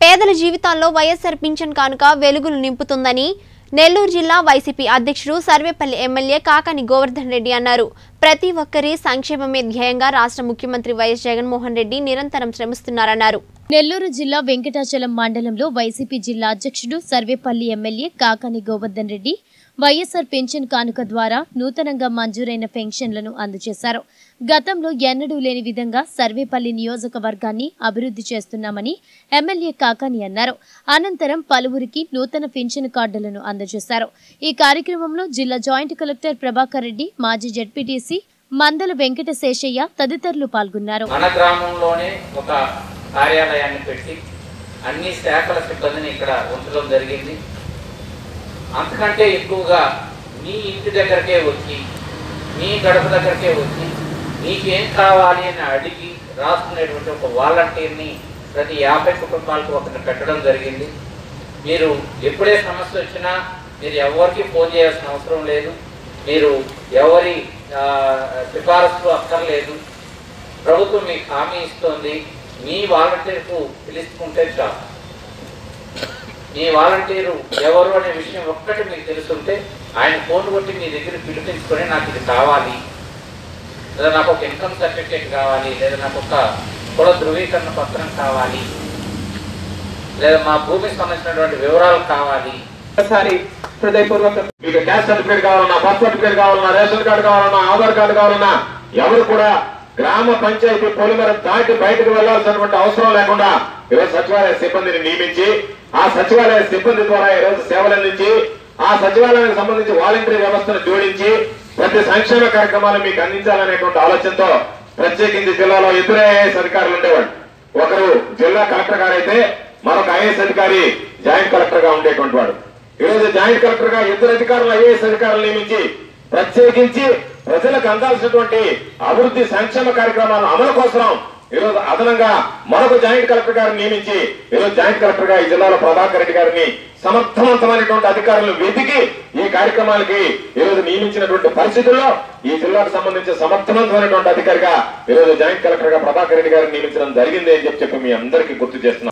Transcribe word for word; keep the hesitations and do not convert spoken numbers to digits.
పేదల జీవితాల్లో వైఎస్ఆర్ పింఛన్ కానుక వెలుగులు నింపుతుందని నెల్లూరు జిల్లా వైసీపీ అధ్యక్షుడు సర్వేపల్లి ఎమ్మెల్యే కాకాని గోవర్ధన్ రెడ్డి అన్నారు. ప్రతి ఒక్కరి సంక్షేమమే ధ్యేయంగా రాష్ట్ర ముఖ్యమంత్రి వైఎస్ జగన్మోహన్ రెడ్డి నిరంతరం శ్రమిస్తున్నారన్నారు. నెల్లూరు జిల్లా వెంకటాచలం మండలంలో వైసీపీ జిల్లా అధ్యక్షుడు Sarvepalli MLA Kakani Govardhan Reddy YSR pension కానుక ద్వారా నూతనంగా మంజూరైన పెన్షన్లను అందజేశారు. గతంలో ఎన్నడూ లేని విధంగా సర్వేపల్లి నియోజకవర్గాన్ని అభివృద్ధి చేస్తున్నామని ఎమ్మెల్యే కాకాని అన్నారు. అనంతరం పలువురికి నూతన పెన్షన్ కార్డులను అందజేశారు. ఈ కార్యక్రమంలో జిల్లా జాయింట్ కలెక్టర్ ప్రభాకర్ రెడ్డి, మాజీ జెడ్పీటీసీ మందల వెంకట శేషయ్య తదితరులు పాల్గొన్నారు. మన గ్రామంలోనే ఒక కార్యాలయాన్ని పెట్టి అన్ని శాఖల సిబ్బందిని ఇక్కడ ఉంచడం జరిగింది. అంతకంటే ఎక్కువగా మీ ఇంటి దగ్గరకే వచ్చి, మీ గడప దగ్గరకే వచ్చి మీకేం కావాలి అని అడిగి రాసుకునేటువంటి ఒక వాలంటీర్ని ప్రతి యాభై కుటుంబాలకు ఒకటి పెట్టడం జరిగింది. మీరు ఎప్పుడే సమస్య వచ్చినా మీరు ఎవరికి ఫోన్ చేయాల్సిన అవసరం లేదు, మీరు ఎవరి సిఫారసులు అక్కర్లేదు. ప్రభుత్వం మీకు హామీ ఇస్తోంది. మీ వాలంటీర్కు పిలుచుకుంటే చాలు. మీ వాలంటీరు ఎవరు అనే విషయం ఒక్కటి మీకు తెలుసుంటే ఆయన ఫోన్ కొట్టి మీ దగ్గర పిలిపించుకొని నాకు ఇది కావాలి, లేదా నాకు ఒక ఇన్కమ్ సర్టిఫికేట్ కావాలి, లేదా నాకు ఒక కుల ధృవీకరణ పత్రం కావాలి, లేదా మా భూమికి సంబంధించినటువంటి వివరాలు కావాలి. మీకు క్యాస్ట్ సర్టిఫికేట్ కావాలన్నా, బర్త్ సర్టిఫికేట్ కావాలన్నా, రేషన్ కార్డు కావాలన్నా, ఆధార్ కార్డు కావాలన్నా ఎవరు కూడా గ్రామ పంచాయతీ పొలిమర దాటి బయటకు వెళ్లాల్సినటువంటి అవసరం లేకుండా ఈరోజు సచివాలయ సిబ్బందిని నియమించి ఆ సచివాలయ సిబ్బంది ద్వారా ఈరోజు సేవలు అందించి ఆ సచివాలయానికి సంబంధించి వాలంటీర్ వ్యవస్థను జోడించి ప్రతి సంక్షేమ కార్యక్రమాలు మీకు అందించాలనేటువంటి ఆలోచనతో ప్రత్యేకించి జిల్లాలో ఇద్దరు ఐఏఎస్ అధికారులు ఉండేవాడు. ఒకరు జిల్లా కలెక్టర్ గారు అయితే మరొక ఐఏఎస్ అధికారి జాయింట్ కలెక్టర్ గా ఉండేటువంటి వాడు. ఈరోజు జాయింట్ కలెక్టర్ గా ఇద్దరు అధికారులు ఐఏఎస్ అధికారులు నియమించి ప్రత్యేకించి ప్రజలకు అందాల్సినటువంటి అభివృద్ధి సంక్షేమ కార్యక్రమాల అమలు కోసం ఈరోజు అదనంగా మరొక జాయింట్ కలెక్టర్ గారిని నియమించి ఈరోజు జాయింట్ కలెక్టర్ గా ఈ జిల్లాలో ప్రభాకర్ రెడ్డి గారిని సమర్థవంతమైనటువంటి అధికారులను వెతికి ఈ కార్యక్రమాలకి ఈరోజు నియమించినటువంటి పరిస్థితుల్లో ఈ జిల్లాకు సంబంధించి సమర్థవంతమైనటువంటి అధికారిగా ఈరోజు జాయింట్ కలెక్టర్ గా ప్రభాకర్ రెడ్డి గారిని నియమించడం జరిగింది అని చెప్పి మీ అందరికీ గుర్తు చేస్తున్నాం.